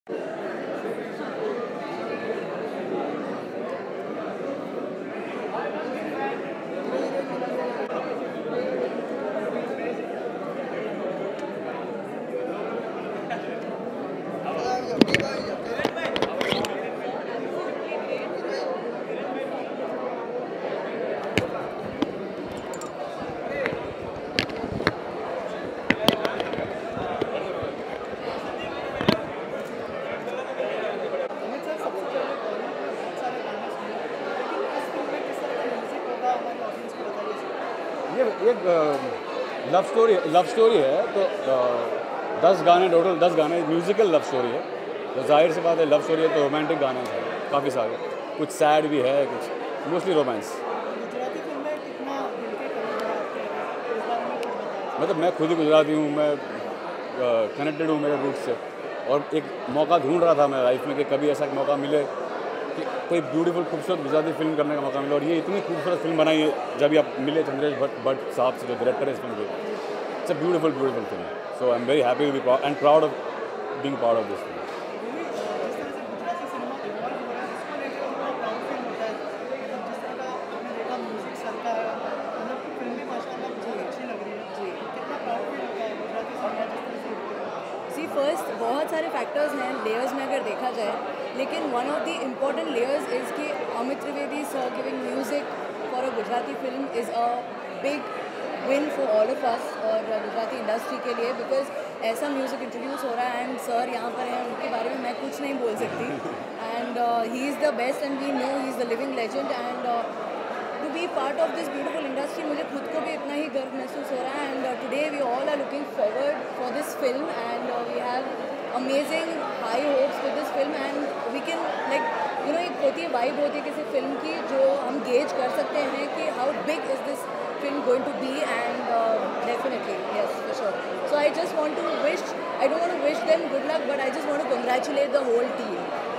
ये love story है तो 10 गाने टोटल 10 गाने म्यूज़िकल लव स्टोरी है। तो जाहिर सी बात है लव स्टोरी है तो रोमांटिक गाने हैं काफ़ी सारे, कुछ सैड भी है, कुछ मोस्टली रोमांस। मतलब मैं खुद ही गुजराती हूँ, मैं कनेक्टेड हूँ मेरे रूट से, और एक मौका ढूंढ रहा था मैं लाइफ में कि कभी ऐसा मौका मिले कि कोई ब्यूटीफुल खूबसूरत गुजराती फिल्म करने का मौका मिला। और ये इतनी खूबसूरत फिल्म बनाई है जब आप मिले चंद्रेश भट्ट साहब से, जो डायरेक्टर है इस फिल्म के। It's a beautiful film. So I am very happy to be and proud of being part of this film. First बहुत सारे फैक्टर्स हैं लेयर्स में अगर देखा जाए, लेकिन one of the important layers is कि Amit Trivedi sir giving music for a Gujarati film is a big win for all of us और गुजराती इंडस्ट्री के लिए, बिकॉज ऐसा म्यूज़िक इंट्रोड्यूस हो रहा है एंड सर यहाँ पर हैं, उनके बारे में मैं कुछ नहीं बोल सकती। And he is the best and we know he is the living legend. And to be part of this beautiful industry मुझे खुद को भी इतना ही गर्व महसूस हो रहा है। And today we all are looking forward for this film and we have amazing high hopes with this film and we can like you know एक होती है वाइब होती है किसी फिल्म की जो हम गेज कर सकते हैं कि how big is this film going to be. And definitely yes for sure. So I just want to wish, I don't want to wish them good luck, but I just want to congratulate the whole team.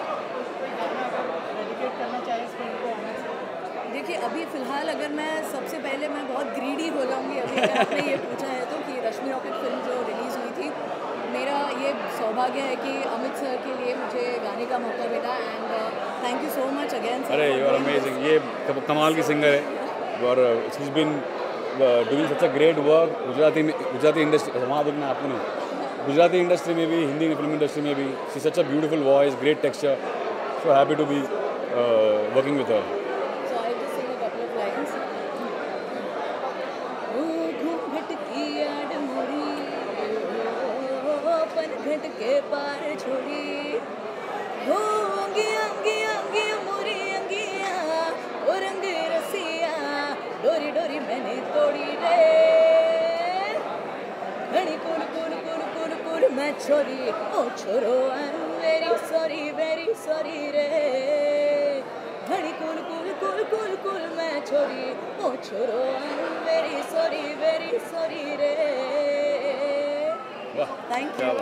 देखिए अभी फ़िलहाल अगर मैं सबसे पहले मैं बहुत greedy हो जाऊँगी अभी अगर आपने ये पूछा है तो, कि रश्मि रॉकेट फिल्म जो रिलीज़ हुई थी, मेरा ये सौभाग्य है कि अमित सर के लिए मुझे गाने का मौका मिला। And thank you so much again. अरे यू आर अमेजिंग, ये कमाल की सिंगर है और she is been doing such a great work Gujarati industry, वहाँ देखना आपको नहीं, गुजराती इंडस्ट्री में भी, हिंदी फिल्म इंडस्ट्री में भी। She such a beautiful voice, great texture, so happy to be working with her. घट के पार छोड़ी हो अंगिया अंगिया अंगिया मोरी अंगिया ओ रंग रसिया डोरी डोरी मैंने तोड़ी रे घड़ी कुल कुल कुल कुल कुल मैं छोरी ओ छोरो आई एम वेरी सॉरी रे घड़ी कुल कुल कुल कुल कुल मैं छोरी ओ छोरो आई एम वेरी सॉरी रे। Thank you.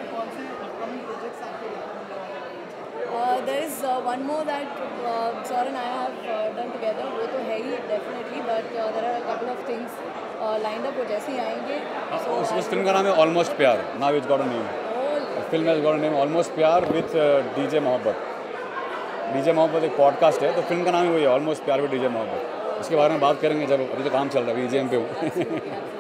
There is one more that Sir and I have done together. वो तो है ही definitely, but there are a couple of things lined up वो जैसे ही आएंगे। उस फिल्म का नाम है ऑलमोस्ट प्यार। Now it's got a name. Film has got a name almost प्यार with DJ मोहब्बत। DJ मोहब्बत एक पॉडकास्ट है, तो फिल्म का नाम ही वही है, ऑलमोस्ट प्यार विद DJ मोहब्बत। उसके बारे में बात करेंगे जब, अभी तो काम चल रहा है, EJM पे हूँ।